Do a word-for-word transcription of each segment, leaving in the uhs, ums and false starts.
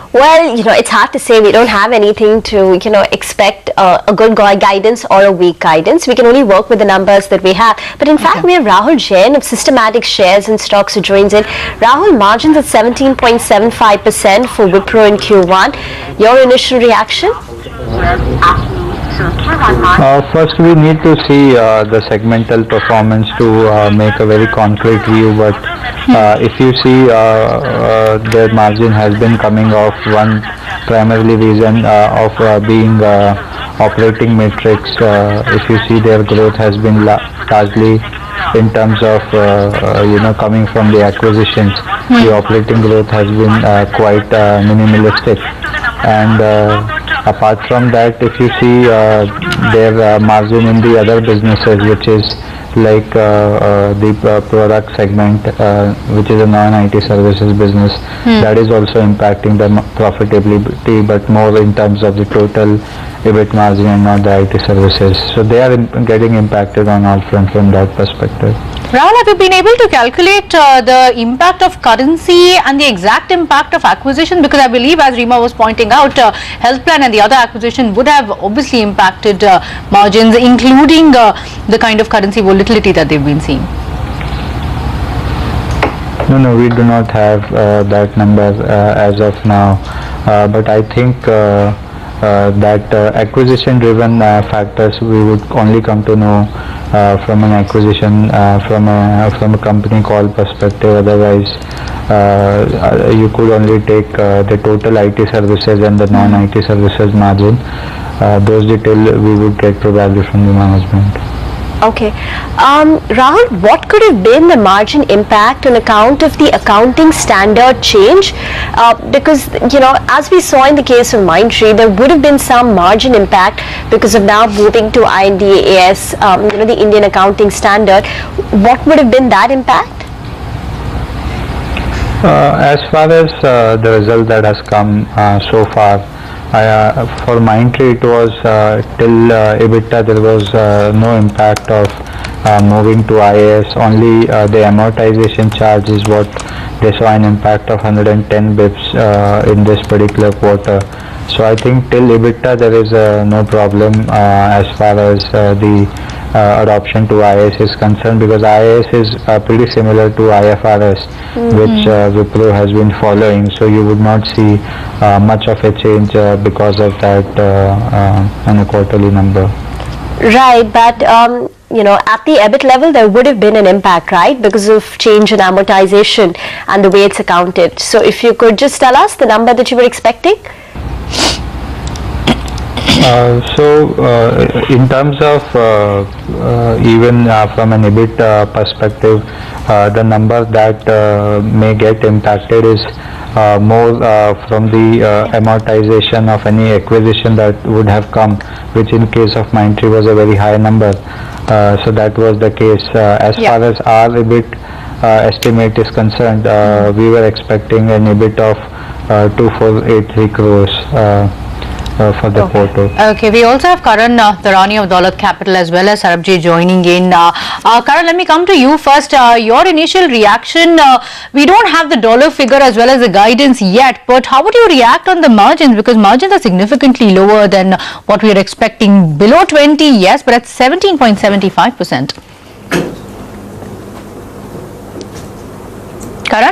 Well, you know, it's hard to say. We don't have anything to, you know, expect uh, a good guidance or a weak guidance. We can only work with the numbers that we have. But in fact, okay. we have Rahul Jain of Systematic Shares and Stocks who joins in. Rahul, margins at seventeen point seven five percent for Wipro in Q one. Your initial reaction? Uh, first, we need to see uh, the segmental performance to uh, make a very concrete view. But uh, if you see, uh, uh, their margin has been coming off. One primarily reason uh, of uh, being uh, operating matrix. Uh, if you see, their growth has been la largely in terms of uh, uh, you know coming from the acquisitions. Mm. The operating growth has been uh, quite uh, minimalistic, and uh, apart from that, if you see uh, their uh, margin in the other businesses, which is like uh, uh, the uh, product segment, uh, which is a non-I T services business, hmm. that is also impacting the profitability, but more in terms of the total EBIT margin and not the I T services. So they are getting impacted on all fronts from that perspective. Rahul, have you been able to calculate uh, the impact of currency and the exact impact of acquisition? Because I believe, as Rima was pointing out, uh, Health Plan and the other acquisition would have obviously impacted uh, margins, including uh, the kind of currency volatility that they've been seeing. No, no, we do not have uh, that number uh, as of now. Uh, but I think uh, uh, that uh, acquisition-driven uh, factors we would only come to know Uh, from an acquisition, uh, from a from a company call perspective. Otherwise, uh, you could only take uh, the total I T services and the non-I T services margin. Uh, those details we would get probably from the management. Okay. Um, Rahul, what could have been the margin impact on account of the accounting standard change? Uh, because, you know, as we saw in the case of Mindtree, there would have been some margin impact because of now moving to I N D A S, um, you know, the Indian accounting standard. What would have been that impact? Uh, as far as uh, the result that has come uh, so far, Uh, for Mindtree, it was uh, till uh, EBITDA there was uh, no impact of uh, moving to I A S. Only uh, the amortization charge is what they saw an impact of one hundred ten bips uh, in this particular quarter. So I think till EBITDA there is uh, no problem uh, as far as uh, the uh, adoption to I A S is concerned, because I A S is uh, pretty similar to I F R S, mm-hmm. which uh, Wipro has been following. So you would not see uh, much of a change uh, because of that uh, uh, on a quarterly number. Right, but um, you know, at the EBIT level there would have been an impact, right, because of change in amortization and the way it's accounted. So if you could just tell us the number that you were expecting. Uh, so uh, in terms of uh, uh, even uh, from an EBIT uh, perspective, uh, the number that uh, may get impacted is uh, more uh, from the uh, amortization of any acquisition that would have come, which in case of Mindtree was a very high number. Uh, so that was the case. Uh, as yeah. far as our EBIT uh, estimate is concerned, uh, we were expecting an EBIT of uh, two thousand four hundred eighty-three crores. Uh, Uh, for the okay. photo. Okay, we also have Karan uh, Dharani of Daulat Capital as well as Sarabji joining in. Uh, uh, Karan, let me come to you first. Uh, your initial reaction, uh, we don't have the dollar figure as well as the guidance yet, but how would you react on the margins? Because margins are significantly lower than what we are expecting. Below twenty, yes, but at seventeen point seven five percent. Karan?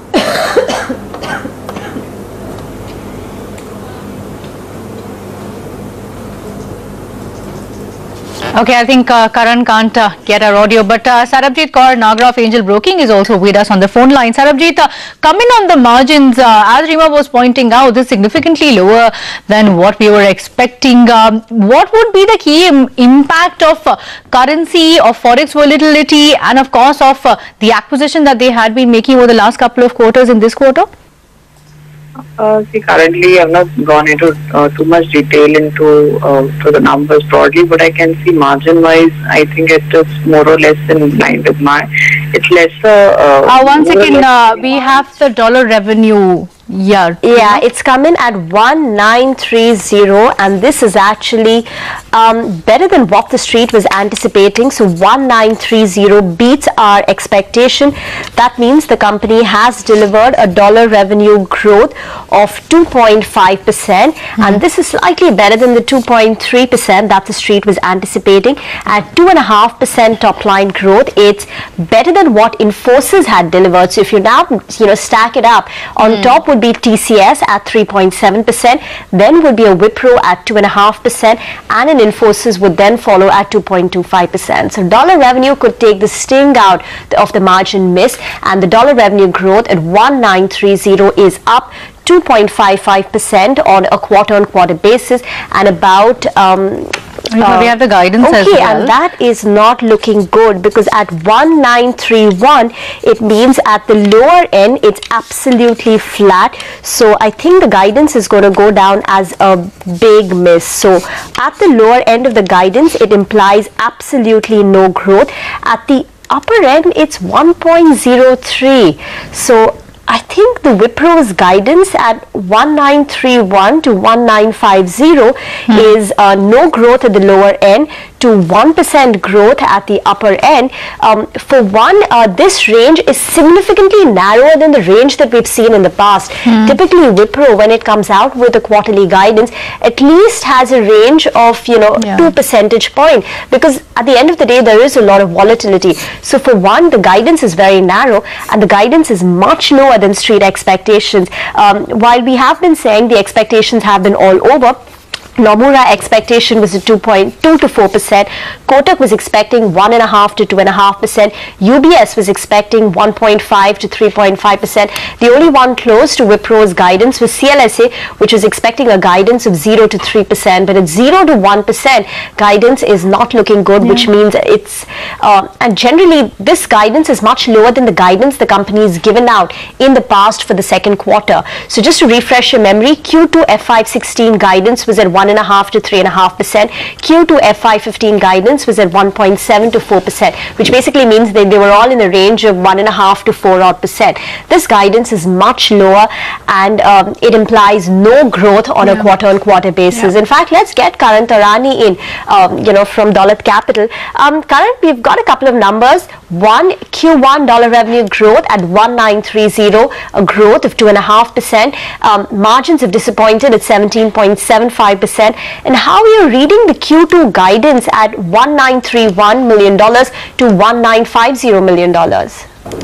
Okay, I think uh, Karan can't uh, get our audio, but uh, Sarabjit Kaur, Nagraph Angel Broking, is also with us on the phone line. Sarabjit, uh, come in on the margins. Uh, as Rima was pointing out, this is significantly lower than what we were expecting. Um, what would be the key im impact of uh, currency, of forex volatility, and of course of uh, the acquisition that they had been making over the last couple of quarters in this quarter? Uh, see, currently I have not gone into uh, too much detail into uh, to the numbers broadly, but I can see margin-wise, I think it is more or less in line with my. It's less. Uh, uh, one second, uh, we have the dollar revenue Yeah. Yeah, it's come in at one nine three zero, and this is actually um, better than what the street was anticipating. So one nine three zero beats our expectation. That means the company has delivered a dollar revenue growth of two point five percent, mm-hmm. and this is slightly better than the two point three percent that the street was anticipating. At two point five percent top line growth, it's better than what Infosys had delivered. So if you now you know stack it up, on mm. top would be T C S at three point seven percent, then would be a Wipro at two point five percent, and an Infosys would then follow at two point two five percent. So dollar revenue could take the sting out of the margin miss, and the dollar revenue growth at one nine three zero is up two point five five percent on a quarter-on-quarter basis, and about um, Uh, we have the guidance okay, as well. And that is not looking good, because at one nine three one, it means at the lower end, it's absolutely flat. So I think the guidance is going to go down as a big miss. So at the lower end of the guidance, it implies absolutely no growth. At the upper end, it's one point zero three. So I think the Wipro's guidance at one nine three one to one nine five zero hmm. is uh, no growth at the lower end to one percent growth at the upper end. Um, for one, uh, this range is significantly narrower than the range that we've seen in the past. Hmm. Typically, Wipro, when it comes out with a quarterly guidance, at least has a range of, you know, yeah. two percentage point, because at the end of the day, there is a lot of volatility. So for one, the guidance is very narrow, and the guidance is much lower than street expectations. Um, while we have been saying the expectations have been all over, Nomura expectation was at two point two to four percent. Kotak was expecting one and a half to two and a half percent. U B S was expecting one point five to three point five percent. The only one close to Wipro's guidance was C L S A, which was expecting a guidance of zero to three percent. But at zero to one percent, guidance is not looking good, yeah. which means it's uh, and generally this guidance is much lower than the guidance the company has given out in the past for the second quarter. So just to refresh your memory, Q two F Y sixteen guidance was at one and a half to three and a half percent. Q two F Y fifteen guidance was at one point seven to four percent, which basically means that they were all in the range of one and a half to four odd percent. This guidance is much lower, and um, it implies no growth on yeah. a quarter-on-quarter basis. Yeah. In fact, let's get Karan Tarani in, um, you know, from Dolat Capital. Um, Karan, we've got a couple of numbers. One, Q one dollar revenue growth at one nine three zero, a growth of two point five percent. Um, margins have disappointed at seventeen point seven five percent. And how are you reading the Q two guidance at one nine three one million dollars to one nine five zero million dollars?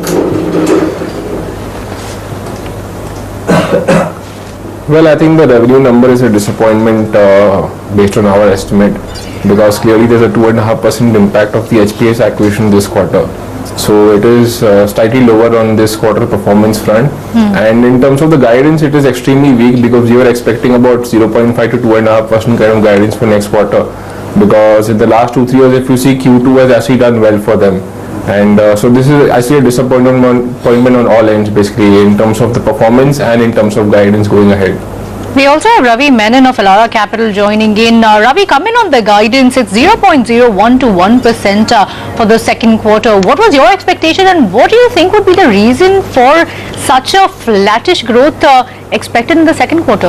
Well, I think the revenue number is a disappointment uh, based on our estimate, because clearly there's a two point five percent impact of the H P S acquisition this quarter. So it is uh, slightly lower on this quarter performance front, hmm. and in terms of the guidance, it is extremely weak, because we were expecting about zero point five to two point five percent kind of guidance for next quarter, because in the last two three years, if you see, Q two has actually done well for them, and uh, so this is actually a disappointment on, disappointment on all ends, basically, in terms of the performance and in terms of guidance going ahead. We also have Ravi Menon of Elara Capital joining in. Uh, Ravi, come in on the guidance. It's zero point zero one to one percent uh, for the second quarter. What was your expectation, and what do you think would be the reason for such a flattish growth uh, expected in the second quarter?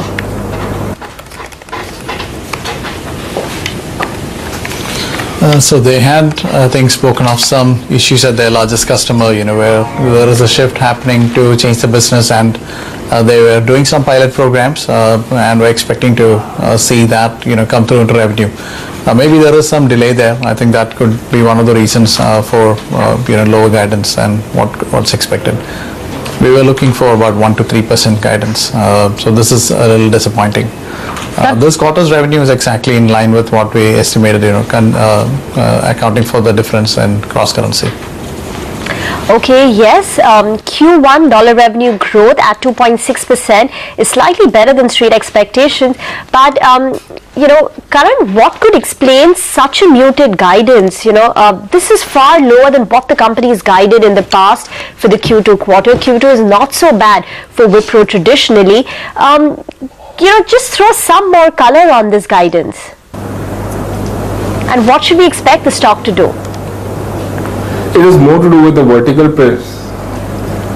Uh, so they had, I think, spoken of some issues at their largest customer, you know, where there is a shift happening to change the business, and uh, they were doing some pilot programs, uh, and we're expecting to uh, see that, you know, come through into revenue. Uh, maybe there is some delay there. I think that could be one of the reasons uh, for, uh, you know, lower guidance than what what's expected. We were looking for about one to three percent guidance, uh, so this is a little disappointing. Uh, this quarter's revenue is exactly in line with what we estimated, you know, con uh, uh, accounting for the difference in cross currency. Okay, yes, um, Q one dollar revenue growth at two point six percent is slightly better than street expectations, but um, you know, Karan, what could explain such a muted guidance? You know, uh, this is far lower than what the company has guided in the past for the Q two quarter. Q two is not so bad for Wipro traditionally. Um, you know, just throw some more color on this guidance. And what should we expect the stock to do? It is more to do with the vertical press.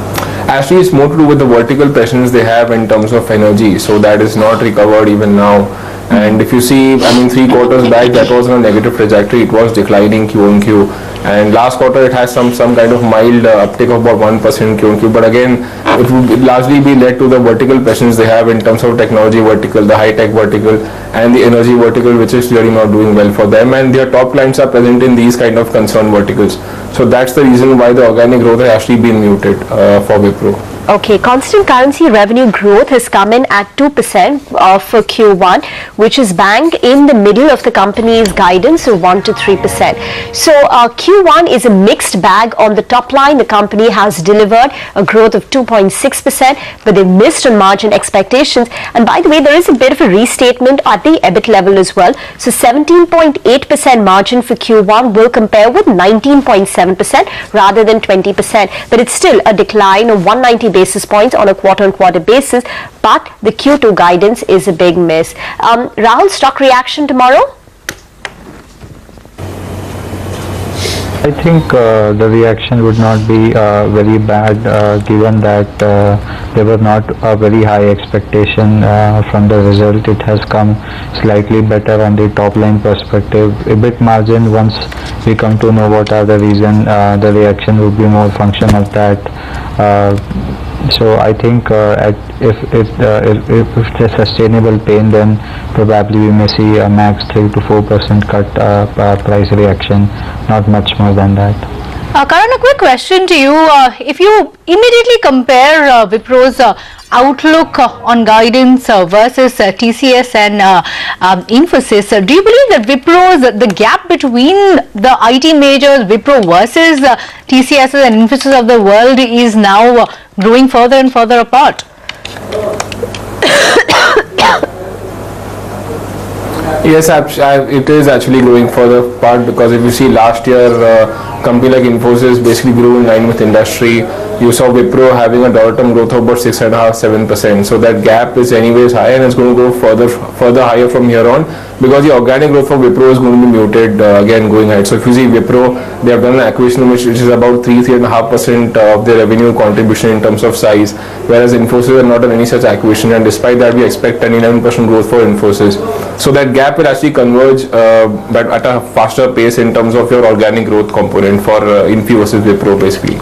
Actually, it's more to do with the vertical presence they have in terms of energy. So that is not recovered even now. And if you see, I mean, three quarters back, that was on a negative trajectory. It was declining Q on Q. And last quarter, it has some some kind of mild uh, uptick of about one percent Q on Q. But again, it would largely be led to the vertical presence they have in terms of technology vertical, the high-tech vertical, and the energy vertical, which is really not doing well for them. And their top clients are present in these kind of concern verticals. So that's the reason why the organic growth has actually been muted uh, for Wipro. Okay, constant currency revenue growth has come in at two percent uh, for Q one, which is bang in the middle of the company's guidance of one to three percent. So uh, Q one is a mixed bag. On the top line, the company has delivered a growth of two point six percent, but they missed on margin expectations. And by the way, there is a bit of a restatement at the EBIT level as well. So seventeen point eight percent margin for Q one will compare with nineteen point seven percent rather than twenty percent. But it's still a decline of one hundred ninety basis points on a quarter-on-quarter basis. But the Q two guidance is a big miss. Um, Rahul, stock reaction tomorrow? I think uh, the reaction would not be uh, very bad uh, given that uh, there were not a very high expectation uh, from the result. It has come slightly better on the top line perspective. EBIT margin, once we come to know what are the reason, uh, the reaction would be more function of that. Uh, so I think uh, at, if, it, uh, if, if it's a sustainable pain, then probably we may see a max three to four percent cut uh, uh, price reaction, not much more than that. Uh, Karan, a quick question to you. Uh, if you immediately compare uh, Wipro's uh, outlook uh, on guidance uh, versus uh, T C S and uh, um, Infosys, uh, do you believe that Wipro's, uh, the gap between the I T majors, Wipro versus uh, T C S and Infosys of the world is now uh, growing further and further apart? Yes, it is actually growing further apart, because if you see last year, uh, company like Infosys basically grew in line with industry. You saw Wipro having a dollar term growth of about six and a half, seven percent. So that gap is anyways high, and it's going to go further, further higher from here on, because the organic growth for Wipro is going to be muted uh, again going ahead. So if you see Wipro, they have done an acquisition which, which is about three, three and a half percent of their revenue contribution in terms of size, whereas Infosys have not done any such acquisition, and despite that, we expect ten, eleven percent growth for Infosys. So that gap will actually converge, uh, but at a faster pace in terms of your organic growth component for uh, Info versus Wipro basically.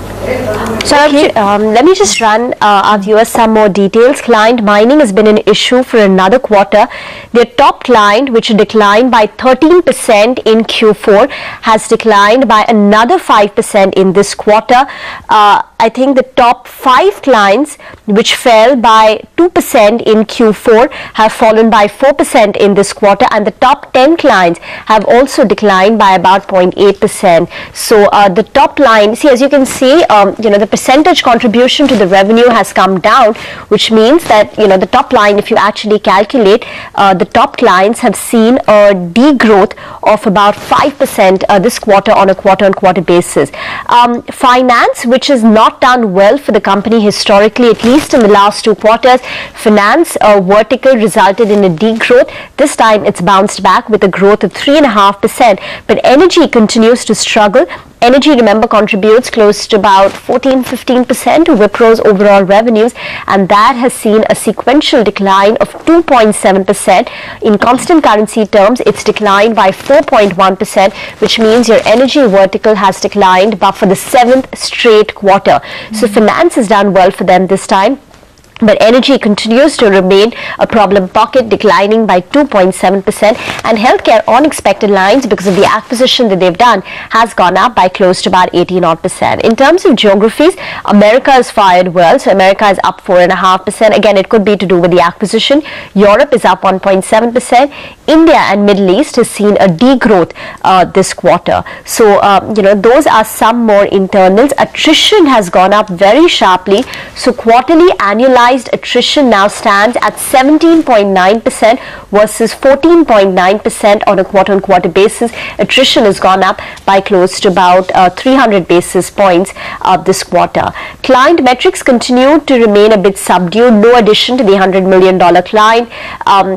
So okay, um, let me just run uh, our viewers some more details. Client mining has been an issue for another quarter. Their top client, which declined by thirteen percent in Q four, has declined by another five percent in this quarter. Uh, I think the top five clients, which fell by two percent in Q four, have fallen by four percent in this quarter, and the top ten clients have also declined by about zero point eight percent. So uh, the top line, see, as you can see, um, you know, the percentage contribution to the revenue has come down, which means that, you know, the top line, if you actually calculate, uh, the top clients have seen a degrowth of about five percent uh, this quarter on a quarter-on-quarter basis. Um, finance, which is not done well for the company historically, at least in the last two quarters. Finance uh, vertical resulted in a degrowth. This time it's bounced back with a growth of three point five percent, but energy continues to struggle. Energy, remember, contributes close to about fourteen to fifteen percent to Wipro's overall revenues, and that has seen a sequential decline of two point seven percent. In constant currency terms, it's declined by four point one percent, which means your energy vertical has declined but for the seventh straight quarter. Mm-hmm. So finance has done well for them this time, but energy continues to remain a problem pocket, declining by two point seven percent, and healthcare on expected lines because of the acquisition that they've done has gone up by close to about eighteen odd percent. In terms of geographies, America has fired well, so America is up four point five percent. Again, it could be to do with the acquisition. Europe is up one point seven percent. India and Middle East has seen a degrowth uh, this quarter. So, uh, you know, those are some more internals. Attrition has gone up very sharply. So, quarterly annualized attrition now stands at seventeen point nine percent versus fourteen point nine percent on a quarter-on-quarter basis. Attrition has gone up by close to about uh, three hundred basis points uh, this quarter. Client metrics continue to remain a bit subdued. No addition to the one hundred million dollar client. Um,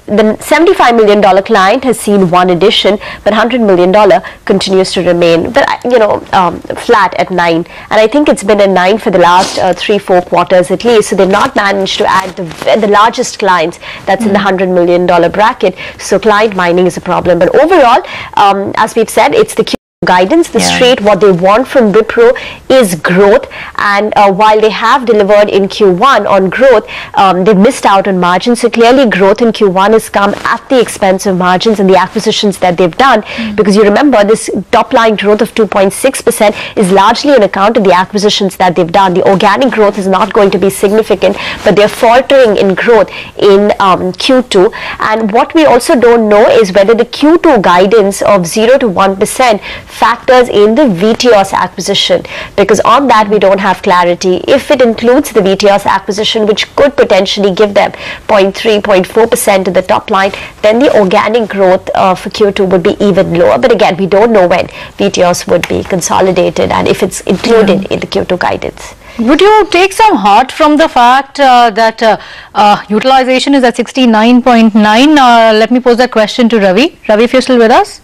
the seventy-five million dollar client has seen one addition, but one hundred million dollar continues to remain, but you know, um, flat at nine. And I think it's been a nine for the last uh, three, four quarters at least. So they've not managed to add the, the largest clients that's mm. in the one hundred million dollar bracket. So client mining is a problem. But overall, um, as we've said, it's the guidance, the yeah. straight, what they want from Wipro is growth, and uh, while they have delivered in Q one on growth, um, they've missed out on margins. So clearly growth in Q one has come at the expense of margins and the acquisitions that they've done, mm. because you remember this top line growth of two point six percent is largely on account of the acquisitions that they've done. The organic growth is not going to be significant, but they're faltering in growth in um, Q two. And what we also don't know is whether the Q two guidance of zero to one percent factors in the Vitios acquisition, because on that we don't have clarity. If it includes the Vitios acquisition, which could potentially give them zero point three, zero point four percent to the top line, then the organic growth uh, for Q two would be even lower. But again, we don't know when Vitios would be consolidated and if it's included yeah. in the Q two guidance. Would you take some heart from the fact uh, that uh, uh, utilization is at sixty-nine point nine? Uh, let me pose that question to Ravi. Ravi, if you're still with us.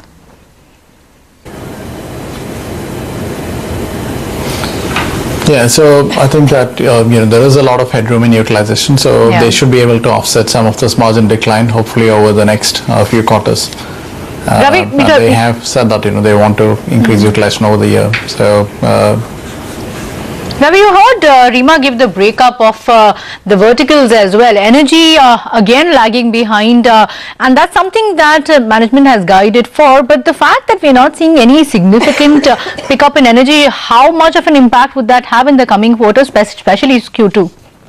Yeah, so I think that uh, you know, there is a lot of headroom in utilization, so yeah. they should be able to offset some of this margin decline, hopefully over the next uh, few quarters. Uh, Ravi, and they have said that you know they want to increase mm-hmm. utilization over the year. So. Uh, Ravi, you heard uh, Rima give the breakup of uh, the verticals as well. Energy uh, again lagging behind, uh, and that's something that uh, management has guided for. But the fact that we're not seeing any significant uh, pickup in energy, how much of an impact would that have in the coming quarters, especially Q two?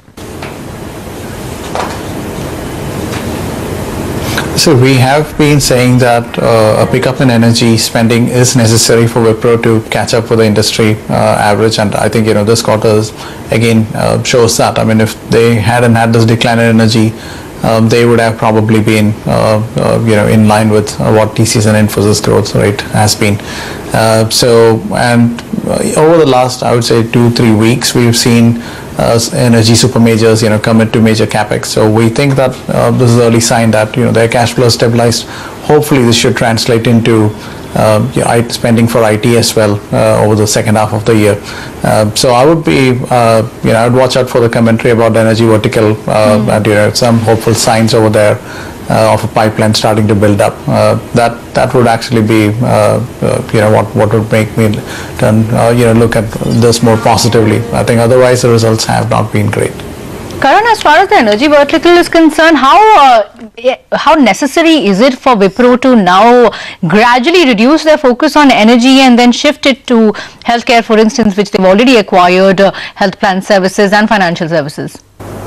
So we have been saying that uh, a pickup in energy spending is necessary for Wipro to catch up with the industry uh, average, and I think you know this quarter again uh, shows that. I mean, if they hadn't had this decline in energy, um, they would have probably been uh, uh, you know in line with uh, what T C S and Infosys growth rate has been. Uh, so and uh, over the last, I would say two three weeks, we've seen Uh, energy super majors, you know, commit to major capex. So we think that uh, this is an early sign that you know their cash flow is stabilized. Hopefully, this should translate into uh, you know, spending for I T as well uh, over the second half of the year. Uh, so I would be, uh, you know, I would watch out for the commentary about the energy vertical, uh, mm. and you know, some hopeful signs over there. Uh, of a pipeline starting to build up. Uh, that that would actually be uh, uh, you know what what would make me turn uh, you know look at this more positively. I think otherwise the results have not been great. Karan, as far as the energy vertical is concerned, how uh, how necessary is it for Wipro to now gradually reduce their focus on energy and then shift it to healthcare, for instance, which they've already acquired, uh, health plan services and financial services?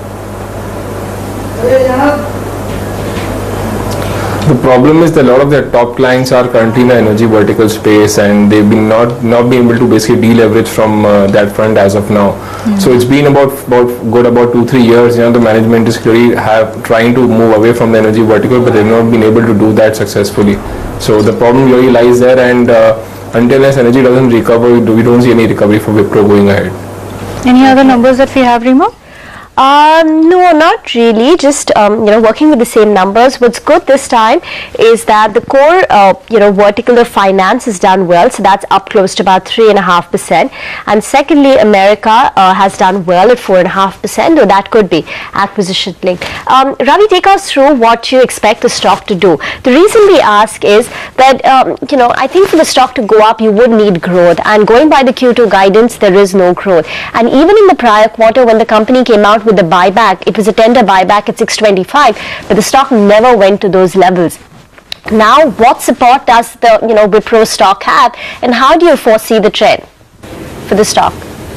The problem is that a lot of their top clients are currently in the energy vertical space, and they've been not not been able to basically deleverage from uh, that front as of now. Mm-hmm. So it's been about about good about two three years. You know, the management is clearly have trying to move away from the energy vertical, but they've not been able to do that successfully. So the problem really lies there, and uh, until as energy doesn't recover, we, do, we don't see any recovery for Wipro going ahead. Any other numbers that we have, Rima? Um, no, not really. Just um, you know, working with the same numbers. What's good this time is that the core, uh, you know, vertical of finance has done well. So that's up close to about three and a half percent. And secondly, America uh, has done well at four and a half percent. Or that could be acquisition linked. Um, Ravi, take us through what you expect the stock to do. The reason we ask is that um, you know, I think for the stock to go up, you would need growth. And going by the Q two guidance, there is no growth. And even in the prior quarter, when the company came out with the buyback, it was a tender buyback at six twenty-five, but the stock never went to those levels. Now, what support does the you know Wipro stock have, and how do you foresee the trend for the stock?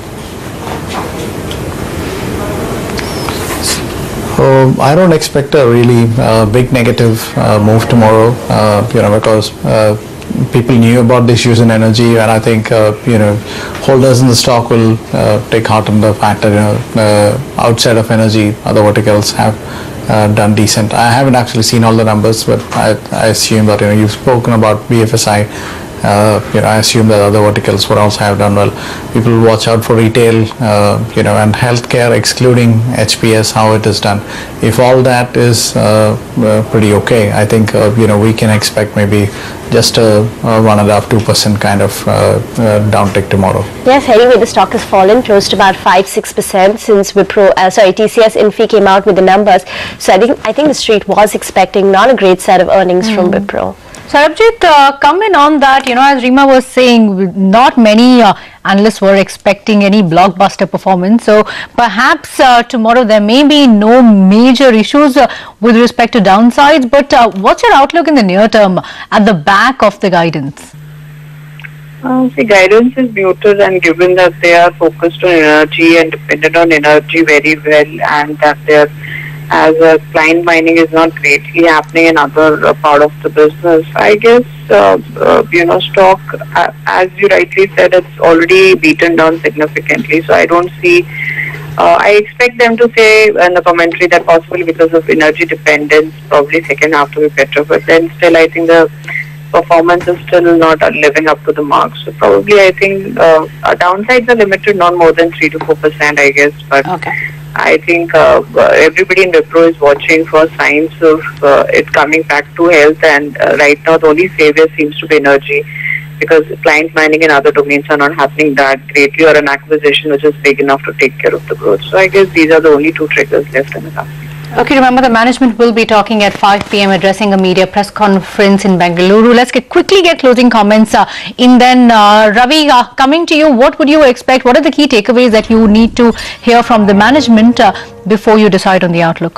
Uh, I don't expect a really uh, big negative uh, move tomorrow, uh, you know, because uh, people knew about the issues in energy, and I think uh, you know holders in the stock will uh, take heart in the fact that you know uh, outside of energy, other verticals have uh, done decent. I haven't actually seen all the numbers, but I, I assume that you know you've spoken about B F S I. Uh, you know, I assume that other verticals would also have done well. People watch out for retail, uh, you know, and healthcare, excluding H P S, how it is done. If all that is uh, uh, pretty okay, I think uh, you know, we can expect maybe just a, a one and a half, two percent kind of uh, uh, downtick tomorrow. Yes, anyway, the stock has fallen close to about five, six percent since Wipro, uh, sorry, T C S Infy came out with the numbers. So I think I think the street was expecting not a great set of earnings mm. from Wipro. Sarabjit, uh, comment on that, you know, as Rima was saying, not many uh, analysts were expecting any blockbuster performance. So perhaps uh, tomorrow there may be no major issues uh, with respect to downsides. But uh, what's your outlook in the near term at the back of the guidance? Uh, the guidance is muted, and given that they are focused on energy and dependent on energy very well, and that they're as uh, client mining is not greatly happening in other uh, part of the business, I guess, uh, uh, you know, stock, uh, as you rightly said, it's already beaten down significantly. So I don't see, uh, I expect them to say in the commentary that possibly because of energy dependence, probably second half to be better. But then still, I think the performance is still not uh, living up to the mark. So probably, I think uh, our downsides are limited, not more than three to four percent, I guess. But okay. I think uh, everybody in Wipro is watching for signs of uh, it coming back to health, and uh, right now the only savior seems to be energy, because client mining and other domains are not happening that greatly, or an acquisition which is big enough to take care of the growth. So I guess these are the only two triggers left in the company. Okay, remember the management will be talking at five p m addressing a media press conference in Bengaluru. Let's get quickly get closing comments uh, in then. Uh, Ravi, uh, coming to you, what would you expect? What are the key takeaways that you need to hear from the management uh, before you decide on the outlook?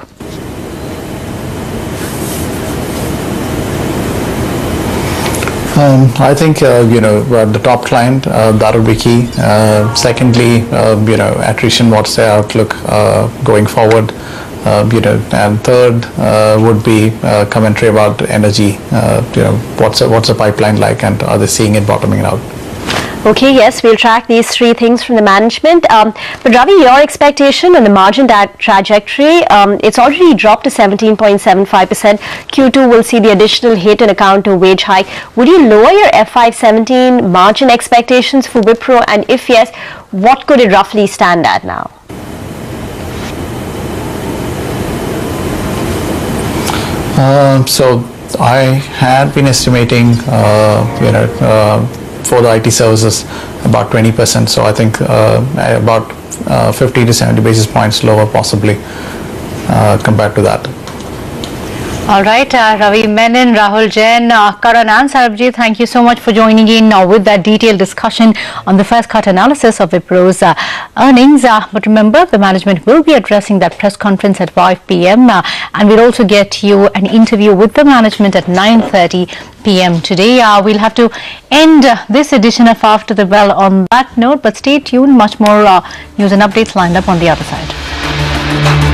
Um, I think uh, you know, uh, the top client, uh, that will be key. Uh, secondly, uh, you know, attrition, what's their outlook uh, going forward? Uh, you know, and third uh, would be uh, commentary about energy. Uh, you know, what's a, what's the pipeline like, and are they seeing it bottoming out? Okay, yes, we'll track these three things from the management. Um, but Ravi, your expectation on the margin that trajectory, um, it's already dropped to seventeen point seven five percent. Q two will see the additional hit on account of wage hike. Would you lower your F Y seventeen margin expectations for Wipro? And if yes, what could it roughly stand at now? Uh, so I had been estimating, uh, you know, uh, for the I T services about twenty percent. So I think uh, about uh, fifty to seventy basis points lower possibly uh, compared to that. All right, uh, Ravi Menon, Rahul Jain, uh, Karan and Sarabjit, thank you so much for joining in uh, with that detailed discussion on the first cut analysis of Wipro's uh, earnings. Uh, but remember, the management will be addressing that press conference at five p m Uh, and we'll also get you an interview with the management at nine thirty p m today. Uh, we'll have to end uh, this edition of After the Bell on that note, but stay tuned, much more uh, news and updates lined up on the other side.